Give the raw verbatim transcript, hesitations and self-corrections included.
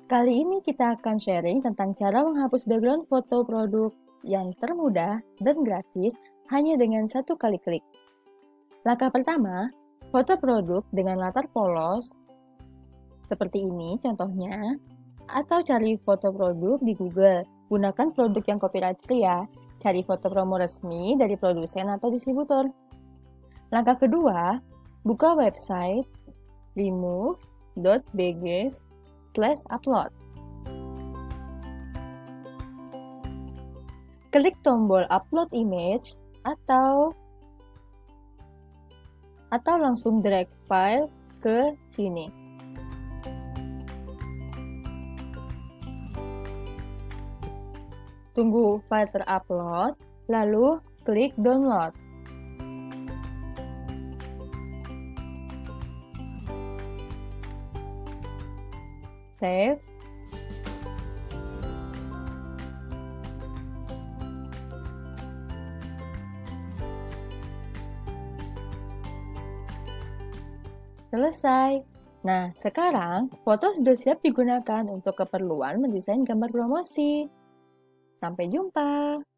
Kali ini kita akan sharing tentang cara menghapus background foto produk yang termudah dan gratis hanya dengan satu kali klik. Langkah pertama, foto produk dengan latar polos, seperti ini contohnya, atau cari foto produk di Google. Gunakan produk yang copyright free ya, cari foto promo resmi dari produsen atau distributor. Langkah kedua, buka website remove dot b g slash upload. Klik tombol upload image atau atau langsung drag file ke sini. Tunggu file terupload, lalu klik download. Save. Selesai. Nah, sekarang foto sudah siap digunakan untuk keperluan mendesain gambar promosi. Sampai jumpa.